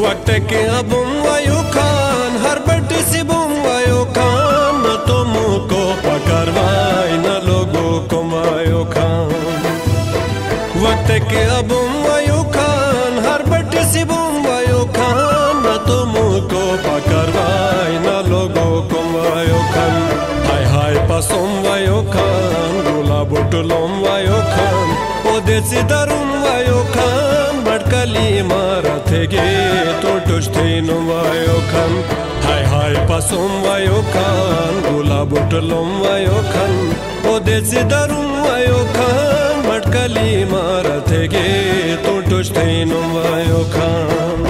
वक्त के अबुम वायु खान हर बट सिबुम वायु खान न तुमको पकड़वाई न लोगों को वायु खान वक्त के अबुम वायु खान हर बट सिबुम वायु खान न तुमको पकड़वाई न लोगों को वायु खान हाय हाय पसुम वायु खान गुलाब टुलुम वायु खान ओदेसी दरुम वायु खान बड़कली मारथेगे तो टुश्तीनु वायु खान हाय हाय पसुम वायु खान गुलाब टुलुम वायु खान ओदेसी दरुम वायु खान बड़कली मारथेगे तो टुश्तीनु वायु खान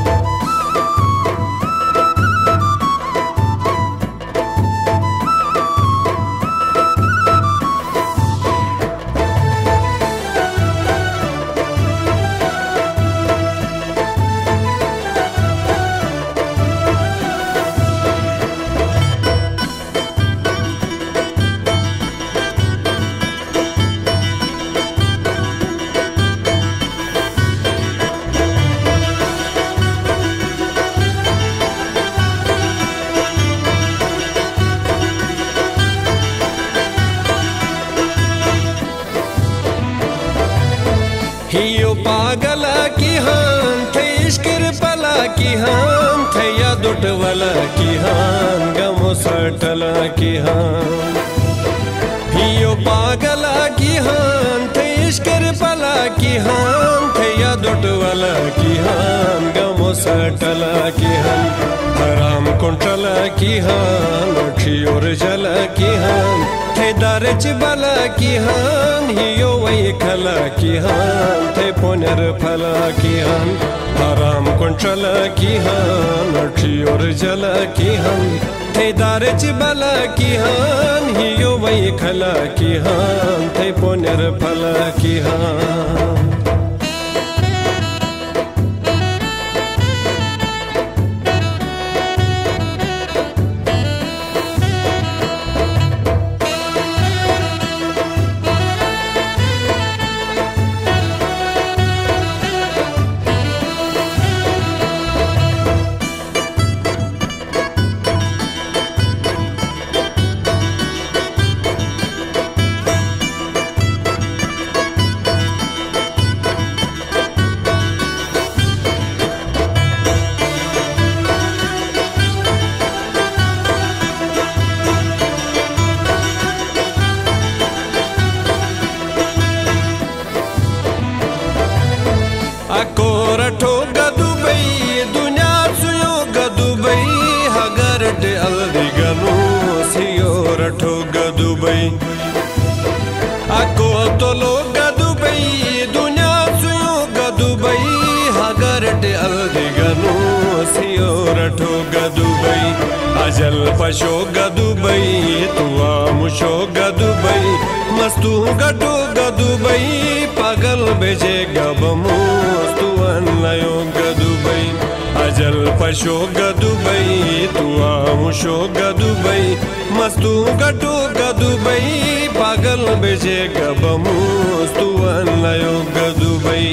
पागला की हान थे इश्किर पला की हान थे या दुटवला की हान गमो सटला की हान हियो पागला की हान थे इश्किर पला की हान थे या दुटवला की हान गमो सटला की हान हराम कुंटला की हान उठी और जला की हान थे दारच बला की हान हियो वही खला की हान थे पुनर फला की हान हराम कुंटला की हान उठी और जला की हान थे दारच बला की हान हियो वही खला की हान थे पुनर फला की हान Ako tolo gadubai dunya suyo gadubai hagarde aldiganu siyorato gadubai ajal pasho gadubai tuwa musho gadubai mastu gadu gadubai pagal beje gabamus tuan layo gadubai ajal pasho gadubai tuwa musho gadubai mastu gadu gadubai pagal beje gabamus tuan layo gadubai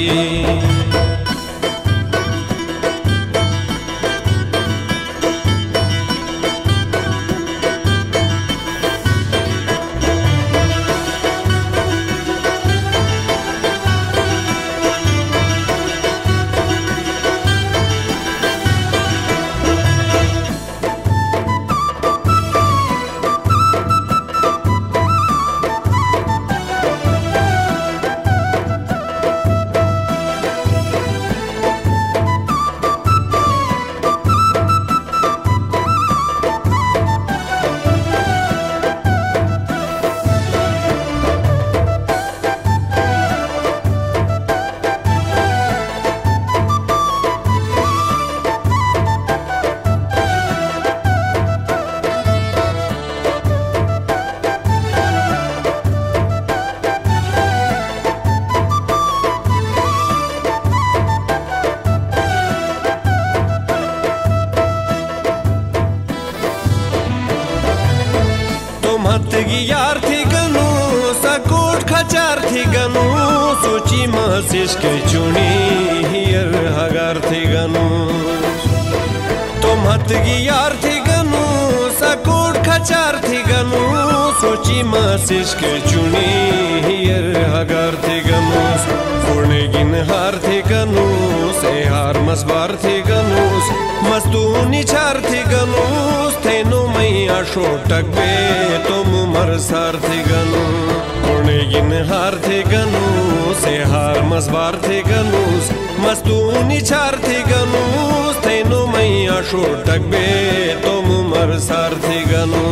सोची मासिश के चुनी here हगार थी गनु तुम हतगी यार थी गनु सकोट खचार थी गनु सोची मासिश के चुनी हियर हगार थी गनु फोड़ने गिन हार थी गनु से हार मसबार थी गनु मस्तूनी चार थी गनु तेनो मैया शोटक बे तुम मरसार थी गनु फोड़ने गिन हार थी गनु से हार मसबार थी गनु मस्तूनी चार थी गनु तेनो मैया शोटक बे तुम मरसार थी गनु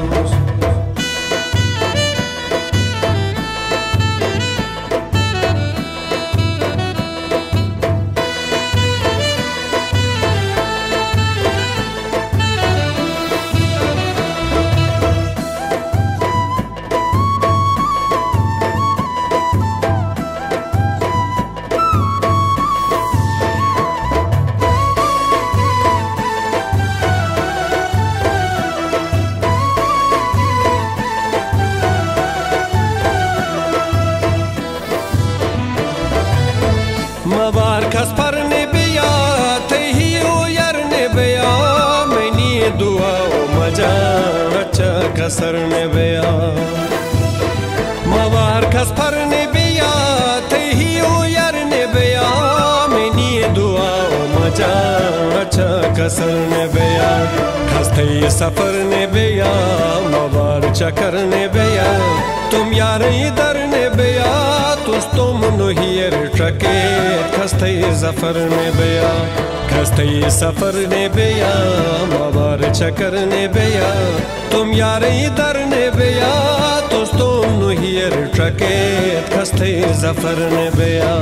कसर ने बया मवार खस पर ने बया तही ओ यार ने बया मैनी दुआ ओ मजा अच्छा कसर ने बया खस्ते सफर ने बया मवार चकर ने बया तुम यार इधर ने बया तुस तुम नोहियर ट्रके खस्ते जफर ने बया खस्ते सफर ने बया मवार चकर ने बया तुम यार इधर ने बया तुस तुम नोहियर ट्रके खस्ते जफर ने बया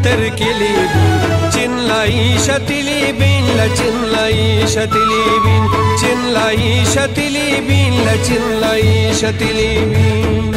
akhter kelibin Chinlai shatilibin la chinlai shatilibin Chinlai shatilibin la chinlai shatilibin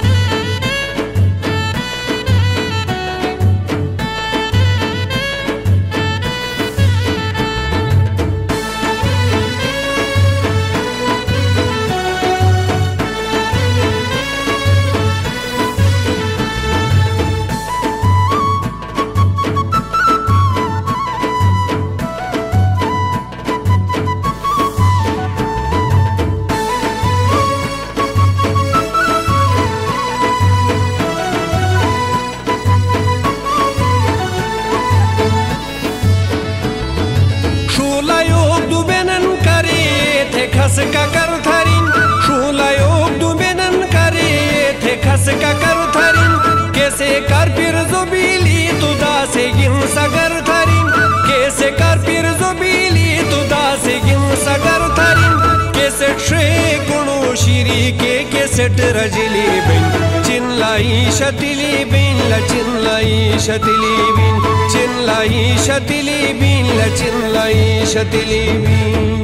का कर थरिन शुलायोग दुबेनन करे थे खस का कर थरिन कैसे कर फिर जुबिली तुदा से गिन सगर थरिन कैसे कर फिर जुबिली तुदा से गिन सगर थरिन कैसे ट्रे गुणो शिरी के कैसे रजली बिन चिनलाई शतिली बिन ल चिनलाई शतिली बिन चिनलाई शतिली बिन ल चिनलाई शतिली बिन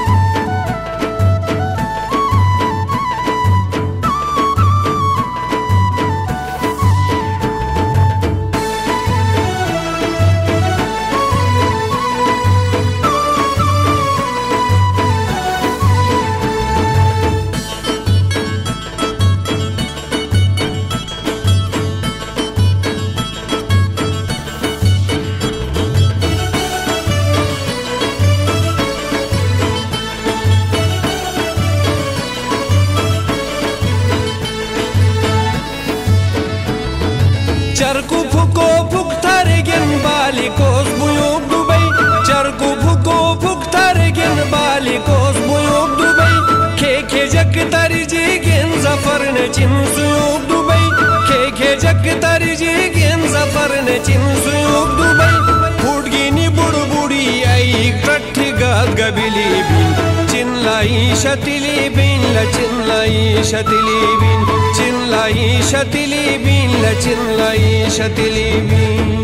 Charku fuko fuk targen bali kos buyuk Dubai Charku fuko fuk targen bali kos buyuk Dubai Keke jak tarji gen zafar ne chin suyuk Dubai Keke jak tarji gen zafar ne chin suyuk Dubai Pudgini budu budi ai kratti gad gabili bin Chinlai shatili bin la chinlai shatili bin Chinlai shatili bin la chinlai shatili bin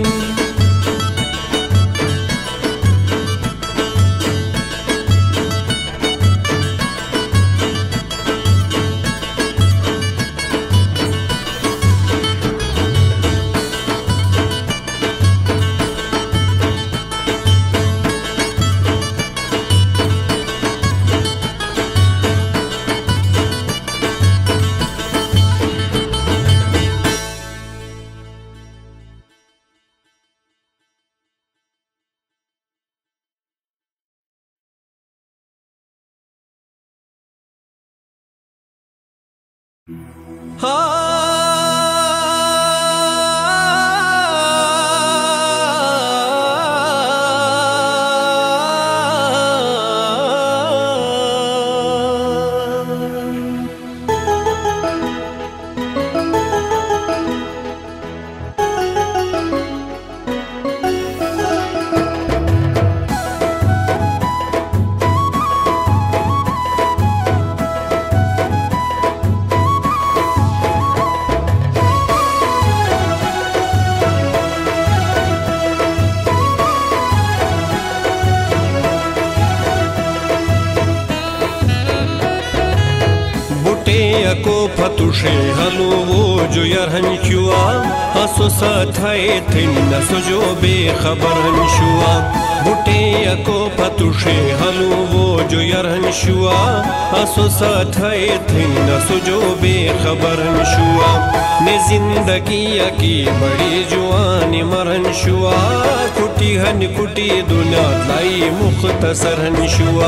को फतुशे hello वो जो यरहन चुआ हसो साथाए thin नसो जो बेखबर हन शुआ बुटे को फतुशे हलो वो जो यरहन शुआ हसो साथाए थिन नसो जो बेखबर हन शुआ ने जिंदगी की बड़ी जुआन मरहन शुआ कुटी हन कुटी दुनिया लाई मुख्तसर हन शुआ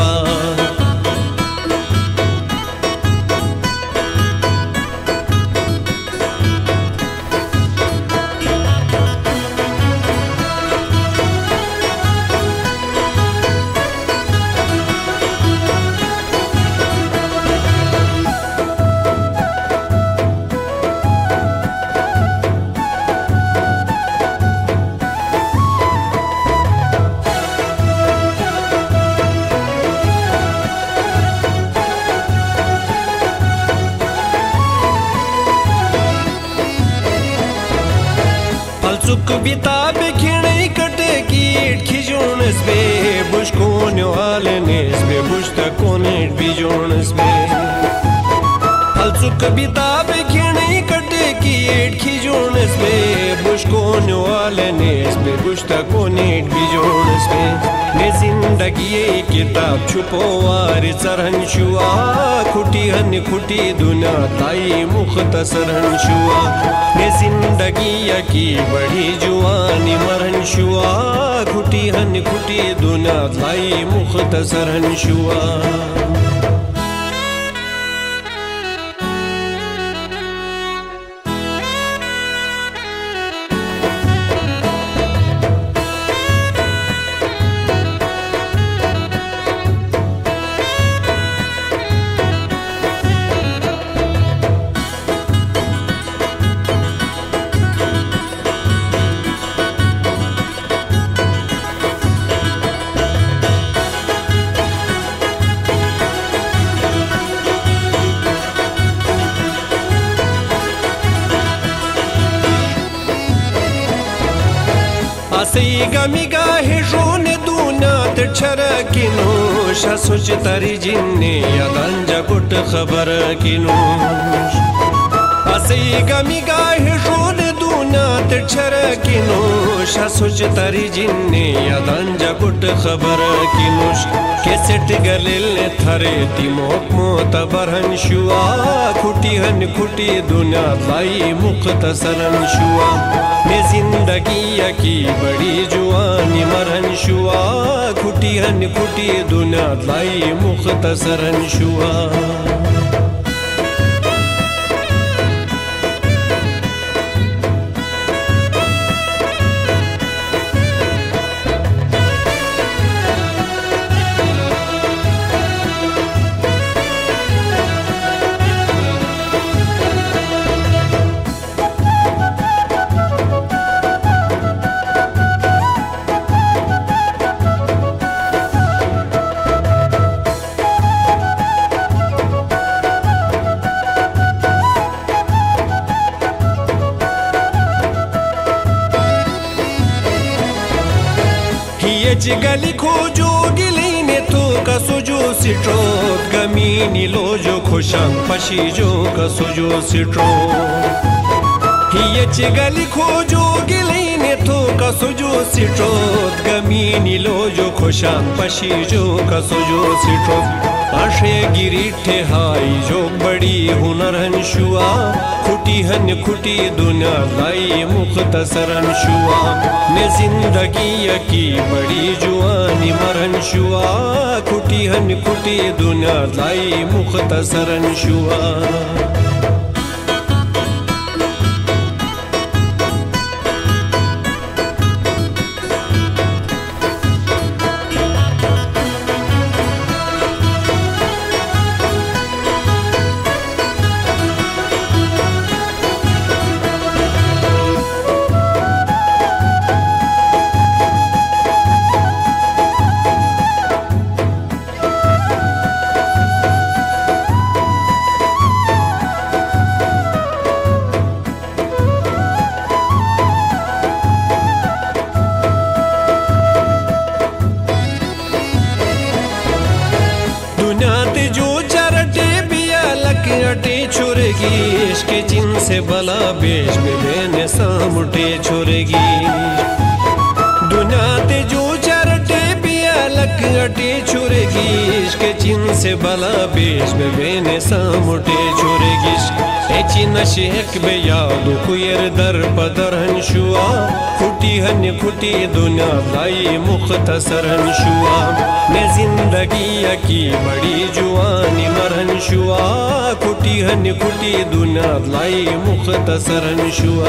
फलचुक बिताब खिणई कटे कीट खिजोनस बे बुशकोन्यो आलनेस बे बुश्ता कोनेट बिजोनस बे फलचुक बिताब खिणई कटे कीट खिजोनस बे बुशकोन्यो आलनेस बे बुश्ता कोनेट बिजोनस बे ने जिंदगी ये किताब छुपोवार चरहन शुआ खुटी हन खुटी दुना ताई मुख्तसरन शुआ ने जिंदगी की बड़ी जुआनी मरहन शुआ खुटी हन खुटी दुना ताई मुख्तसरन शुआ गमिगा हिजोने दूना तिरछरा किनो शासुच तारी जिन्ने यादांजा गुट खबर किनो असई गमिगा हिजोने दूना तिरछरा किनो शासुच तारी जिन्ने यादांजा गुट खबर किनो केसेट गलिल थरे तिमोक मोतबरहन शुआ खुटी हन खुटी दुना लाई मुख्तसरन शुआ ने जिंदगी की बड़ी जुआनी मरहन शुआ खुटी हन खुटी दुना लाई मुख्तसरन शुआ गली खोजो गिली ने तो का सुजो सिट्रो गमीनी लोजो खुशां पशीजो का सुजो सिट्रो ये गली खोजो गिली ने तो का सुजो सिट्रो गमीनी लोजो खुशां पशीजो का सुजो सिट्रो आशे गिरीठे हाई जो बड़ी हुनरहन शुआ खुटी हन खुटी दुना लाई मुख्तसरन शुआ ने जिंदगी की बड़ी जुआनी मरहन शुआ खुटी हन खुटी दुना लाई मुख्तसरन शुआ के जिन से बला बेश बेने सामुटे छोरेगी दुनिया ते जो चरटे पिया लक अटे छोरेगी के जिन से बला बेश बेने सामुटे छोरेगी ए चिन शेख बे यादो कुयर दर पदरहन शुआ खुटी हन खुटी दुनिया लाई मुख्तसरन शुआ ने जिंदगी की बड़ी जुआनी मरहन शुआ खुटी हन खुटी दुनिया लाई मुख्तसरन शुआ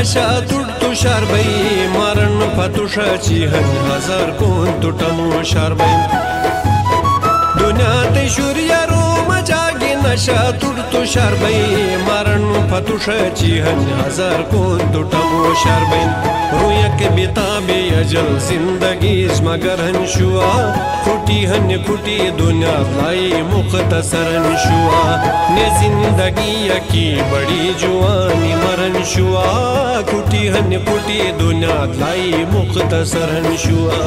नशा तुड तुषार बाई मारण फतुषाची हजार कोण तुटमो शार बाई दुनियात शूर्य रोम जागी नशा तुड तुषार बाई मारण फतुषाची हजार कोण तुटमो शार बाई रुयक बिताबे अजल जिंदगी मगर हंशुआ खुटी दुनिया लाई मुख्तसर हंशुआ ने जिंदगी की बड़ी जुआनी मरन शुआ खुटी दुनिया लाई मुख्तसर हंशुआ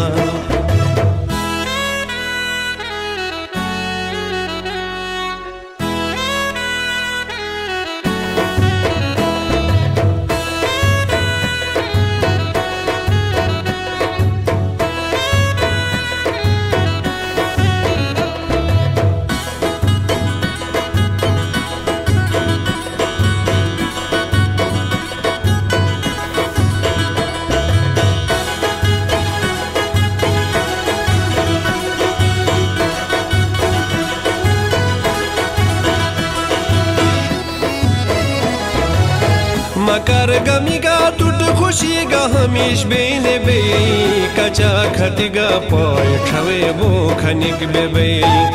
मकर गमीगा तुट खुशीगा हमीश बेने बे कचा खतिगा पाय ठवे बो खनिक बेबे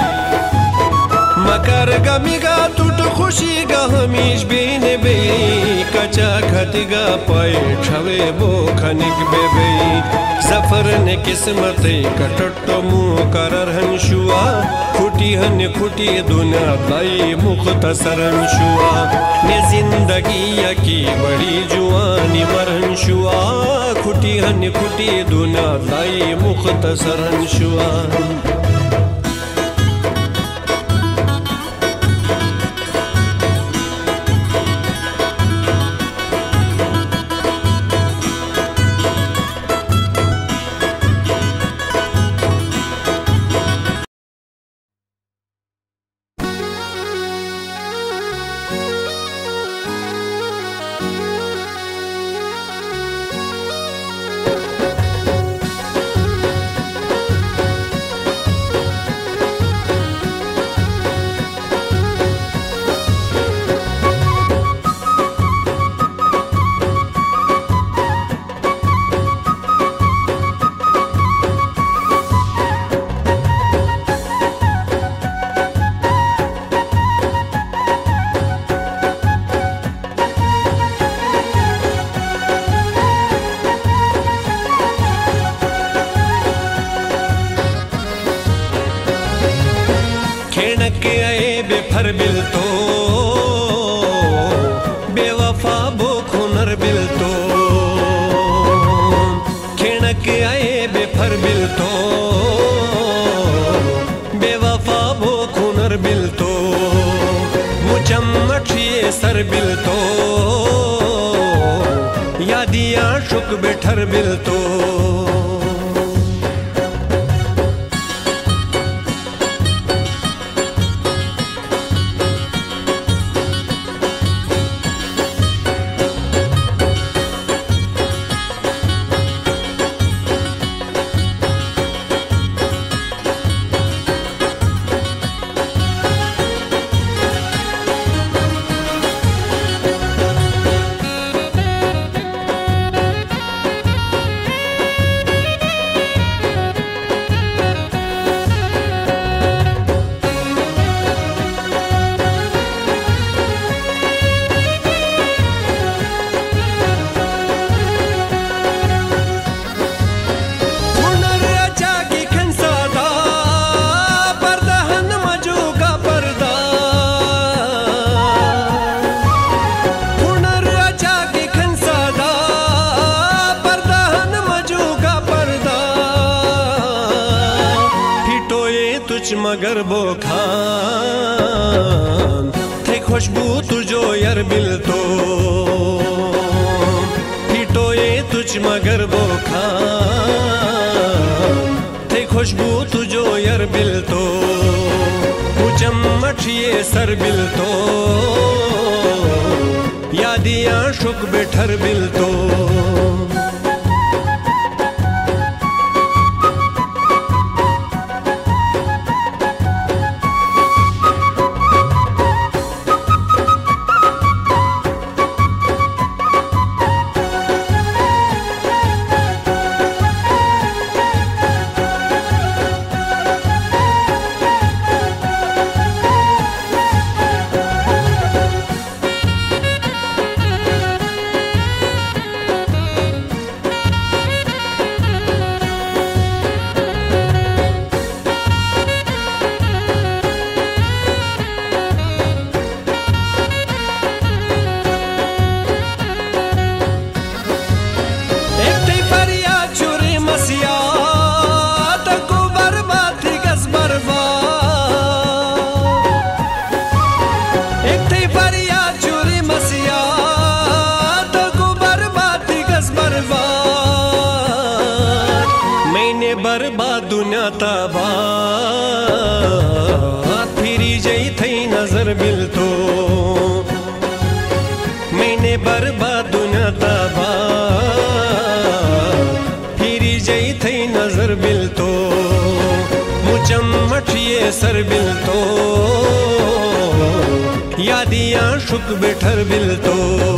मकर गमीगा तुट खुशीगा हमीश बेने बे कचा खतिगा पाय ठवे बो खनिक बेबे सफर ने किस्मत कटटो मुँह करर हंशुआ खुटी दुनिया लाई मुख्तसर हंशुआ ने जिंदगी की बड़ी जुआनी मरन शुआ खुटी दुनिया लाई मुख्तसर हंशुआ सर बिल तो यादियां शुक बेठर बिल तो मगर बो खान थे खुशबू तुझो यार बिल तो फिटोए तुझ मगर बो खान थे खुशबू तुझो यार बिल तो चमठिए सर बिल तो यादियां शुक बेठर बिल तो मैंने बर्बाद दुनिया तबाह फिरी जई थई नजर बिल तो मैंने बर्बाद दुनिया तबाह फिरी जई थई नजर बिल तो मुचम मठिए सर बिल तो यादियां शुक बेठर बिल तो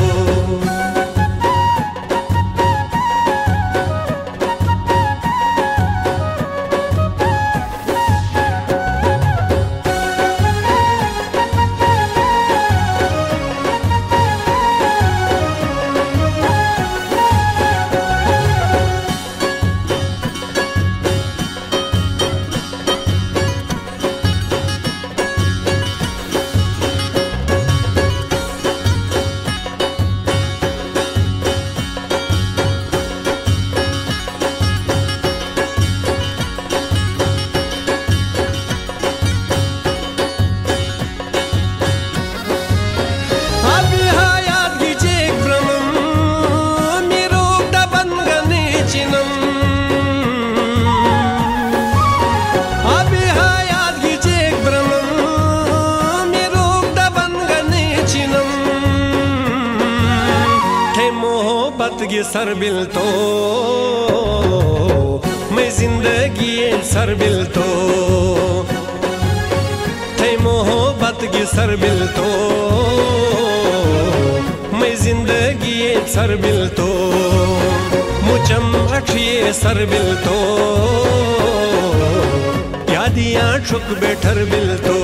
सर बिल तो मैं जिंदगी सर बिल तो थे मोहब्बत की सर बिल तो मैं जिंदगी सर बिल तो मुचम अठिए सर बिल तो यादियां शुक बेठर बिल तो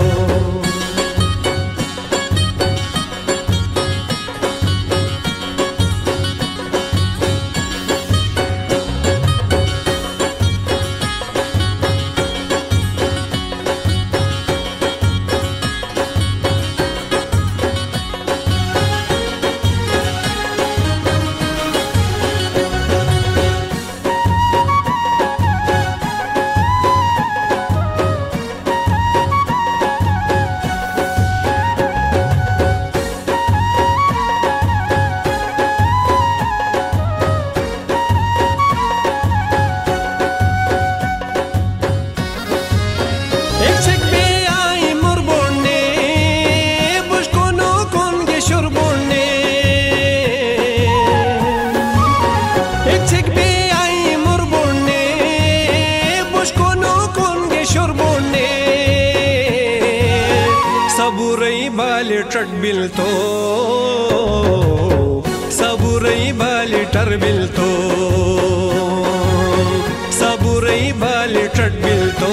बिल तो सबुरई बाली टर बिल तो सबुरई बाली टट बिल तो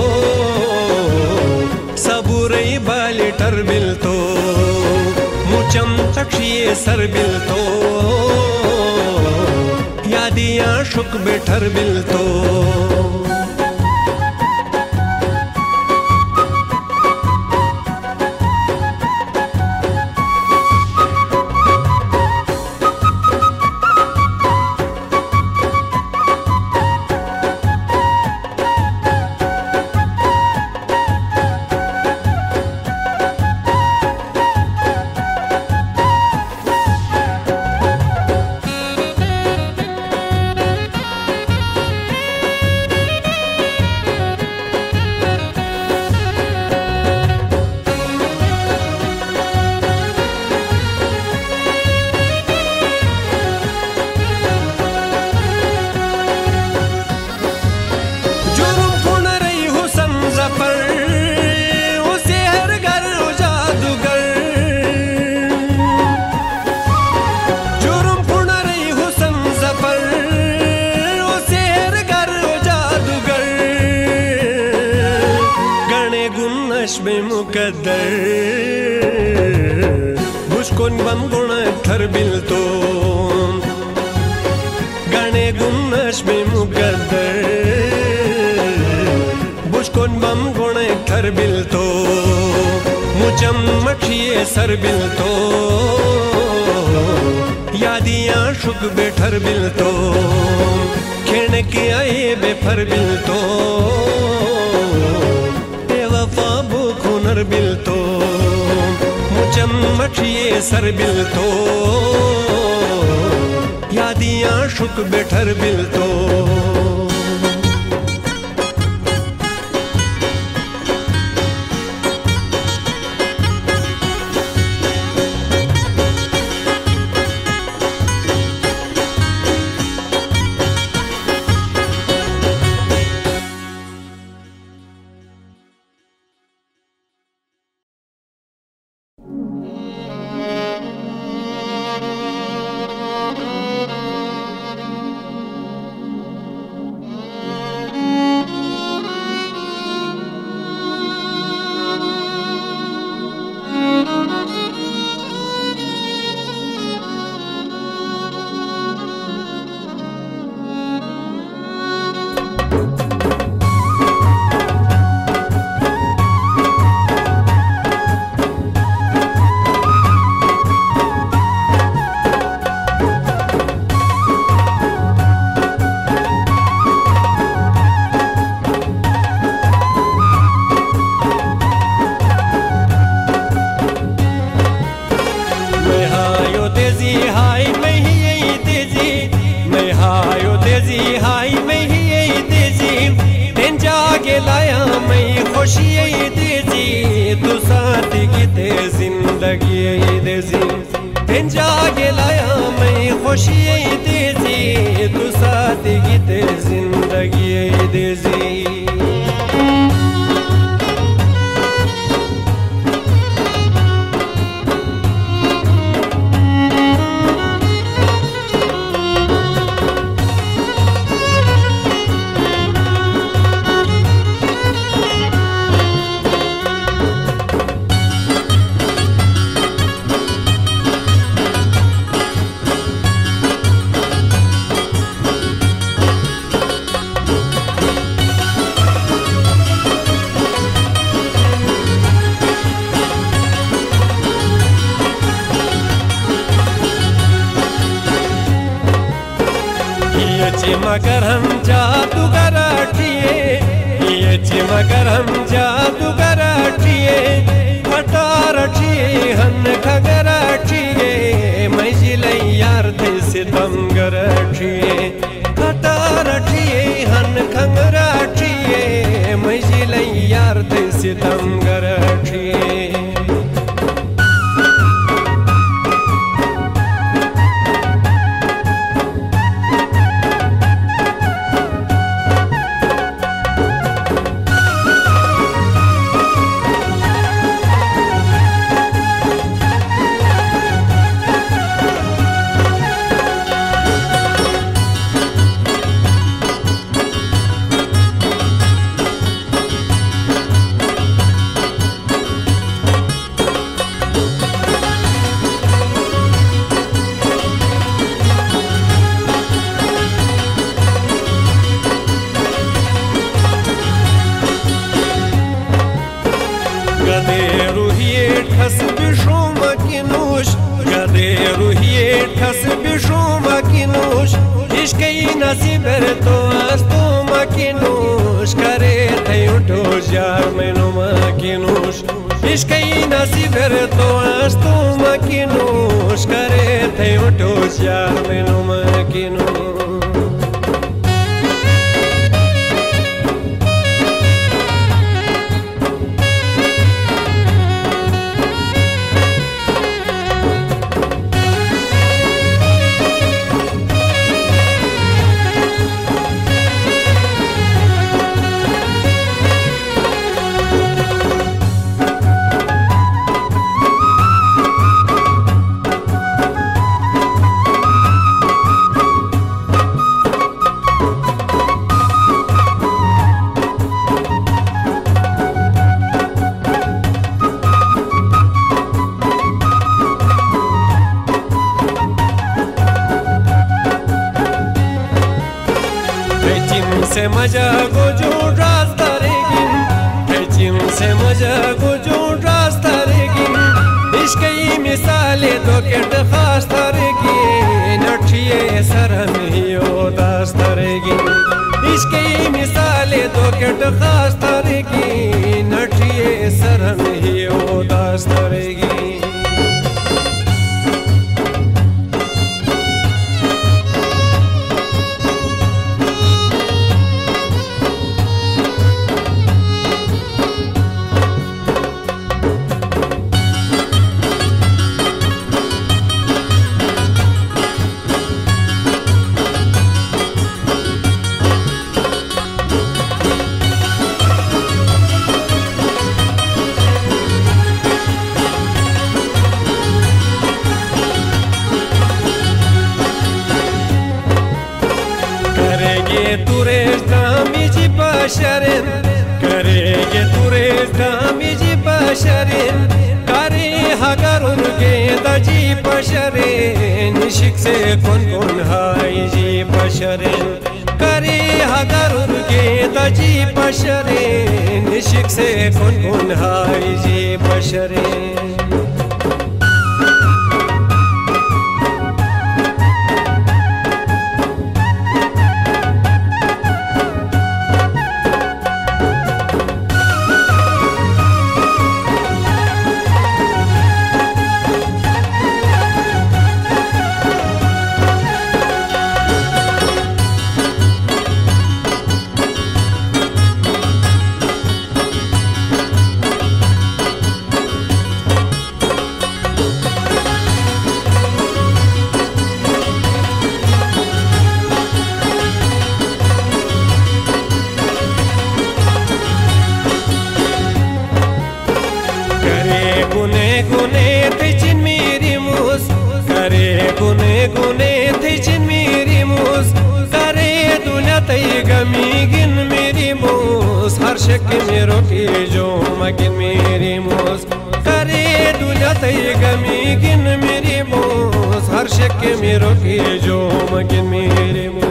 सबुरई बाली टर बिल तो मुचम तक्षिए सर बिल तो यादियां शुक बेठर बिल तो बुशकोन बम गुण थर बिल तो गाने गुन्नश में मुकद्दर बुशकोन बम गुण थर बिल तो मुचम मठिए सर बिल तो यादियां शुक बेठर बिल तो खेने के आए बेफर बिल तो बेवफा बुखुनर बिल तो मुचम मठिए सर बिल तो यादियां शुक बेठर बिल तो खुशी देजी तू सादगी ते जिंदगी देजी मगर हम जादूगर अठिए ये मगर हम जादूगर अठिए हटार अठिए हन खगर अठिए मैं जिले यार थे सितमगर अठिए हटार अठिए हन खगर अठिए मैं जिले यार थे सितमगर अठिए नसीबर तो आस्तो मकिनुश करे थे उठो यार मैनो मकिनुश इश्क़ी नसीबर तो आस्तो मकिनुश करे थे उठो यार मैनो मकिनुश मजा को जो रास्ता रेगिन जिम से मजा को जो रास्ता रेगिन इश्क़ी मिसाले तो केट खास तारेगिन नठिए सरम हियो दास्ता रेगिन इश्क़ी मिसाले तो केट खास तारेगिन नठिए सरम हियो दास्ता रेगिन करेगे तुरेज दामी जी बशरिन करे हगर उनके दजी बशरिन निशिक से कौन हाई जी बशरिन करे हगर उनके दजी बशरिन निशिक से कौन हाई जी बशरिन तई गमीगिन मेरी मोस हर शक मेरो की जो मगिन मेरी मोस करे दुनिया तई गमीगिन मेरी मोस हर शक मेरो की जो मगिन मेरी मोस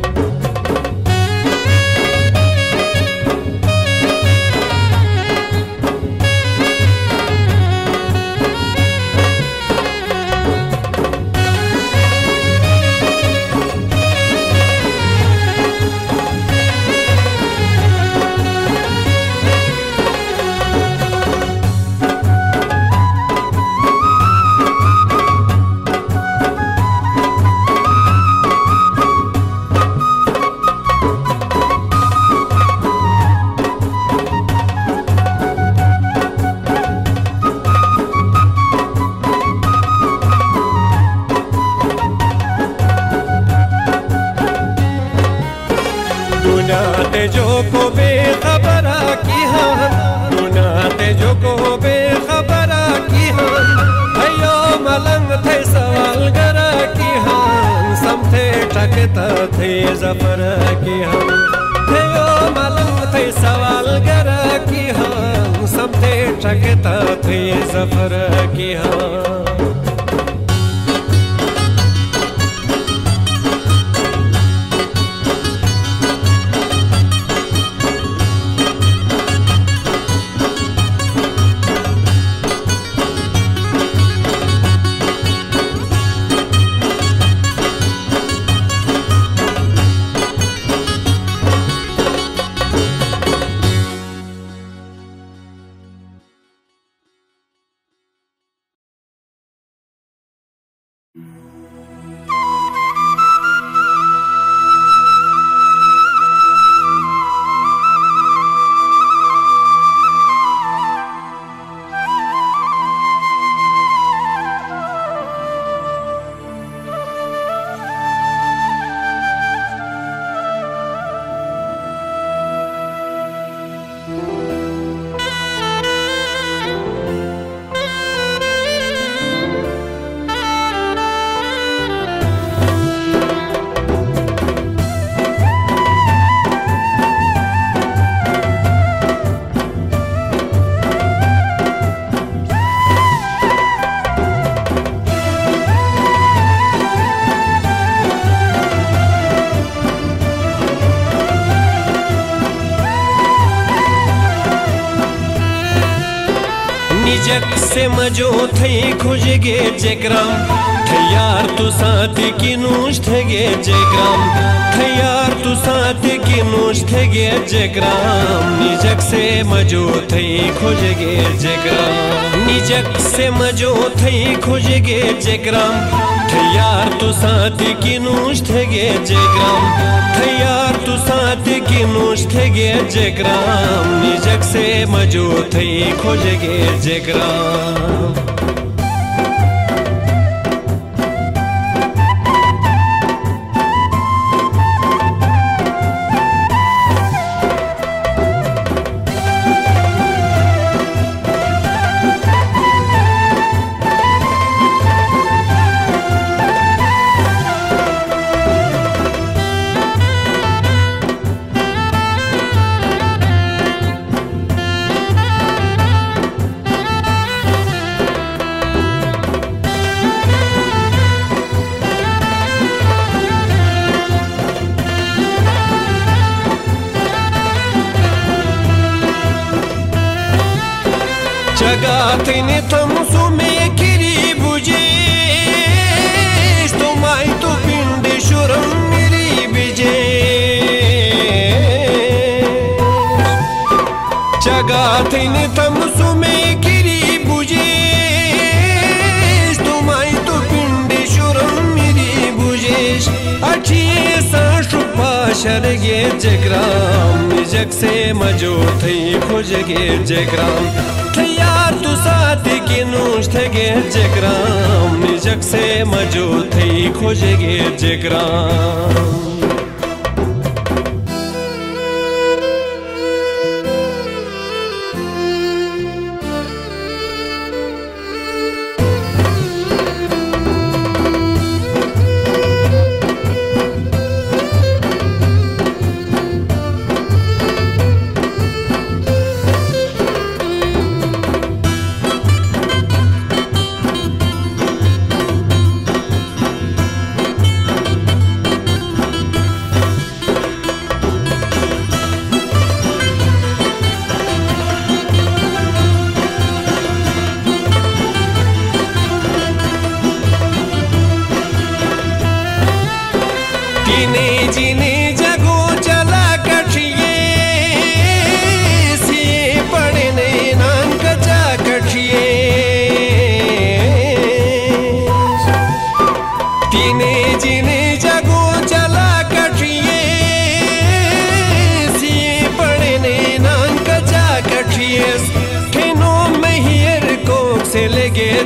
जो को बेखबरा की हाँ दुनाते जो को बेखबरा की हाँ भयो मलंग थे सवाल गरा की हाँ समथे टकता थे जफर की हाँ भयो मलंग थे सवाल गरा की हाँ समथे टकता थे जफर की हाँ निजक से मजो थई खुजगे जेग्राम थयार तू साथ की नूश थगे जेग्राम थयार तू साथ की नूश थगे जेग्राम निजक से मजो थई खुजगे जेग्राम निजक से मजो थई खुजगे जेग्राम थयार तू साथ की नूश थगे जेग्राम थयार तू साथ की नूश थगे जेग्राम निजक से मजो थई खुजगे जेग्राम Çagatini tam sume kiri bujeş Tomay tu pinde şuram miri bijeş Çagatini tam sume kiri bujeş Tomay tu pinde şuram miri bujeş Achiye sa şupa şarge jegram Nijak se majo thai khojge jegram यार तू साथ की नूश थगे जेग्राम निजक से मजो थई खोजगे जेग्राम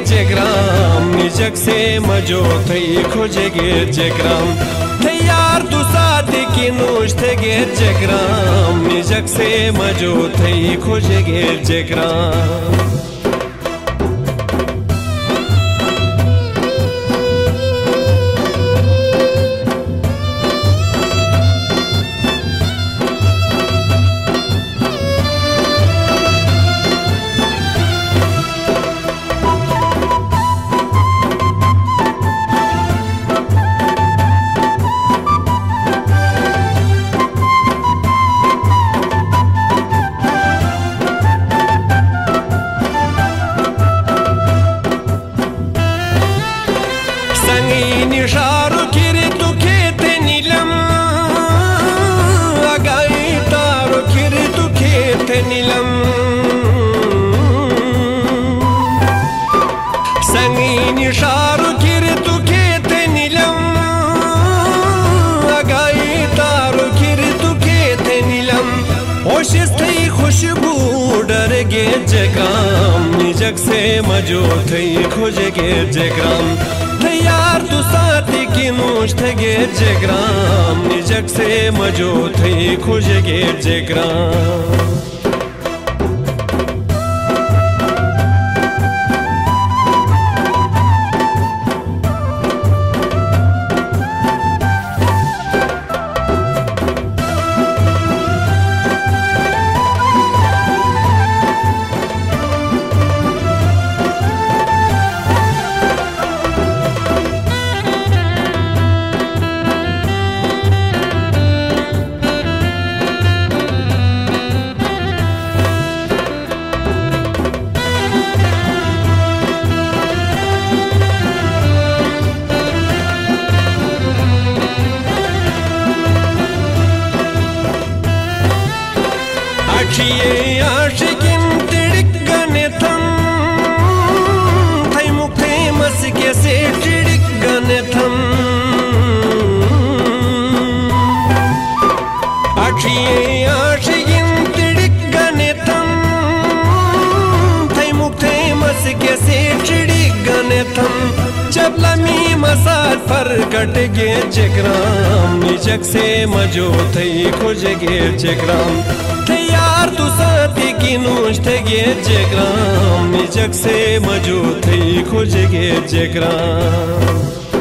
जग्राम निजक से मजो थई खोजेगे जग्राम यार तू साथ की नूश थे जग्राम निजक से मजो थई खोजेगे जग्राम खुशबू डर गे जग्राम निजक से मजो थई खोजेगे जग्राम यार तू साथ की नूश थे जग्राम निजक से मजो थई खोजेगे जग्राम कट गे जग्राम निजक से मजो थई खोजेगे जग्राम यार तू साथ की नूश थे जग्राम निजक से मजो थई खोजेगे जग्राम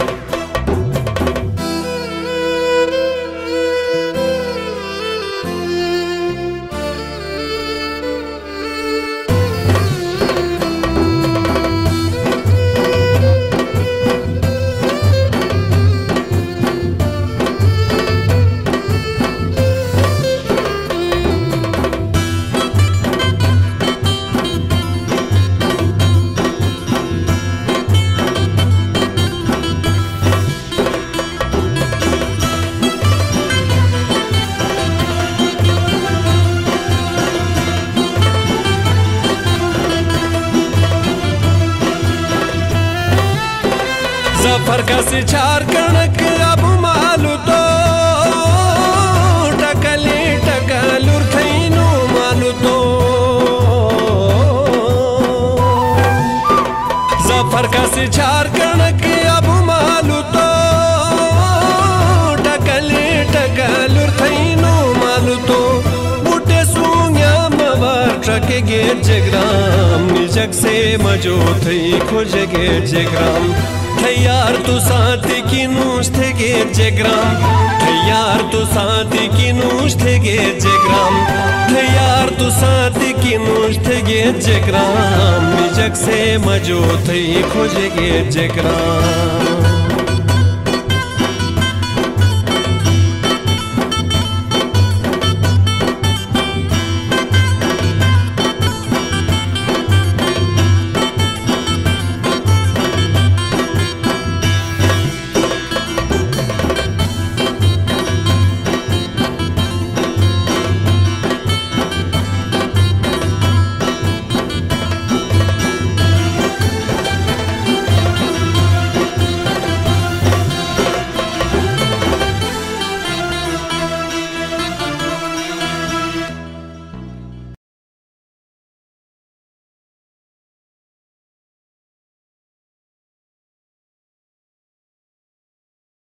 जफर का सिछार कणक अब मालू तो टकले टकलुर थैनु मालू तो जफर का सिछार कणक अब मालू तो टकले टकलुर थैनु मालू तो बूटे सूंग्या मवार ट्रकेगे जग्राम निजक से मजो थई खोजेगे जग्राम यार तू साथ की नूश थे जग्राम यार तू साथ की नूश थे जग्राम यार तू साथ की नूश थे जग्राम निजक से मजो थई खोजेगे जग्राम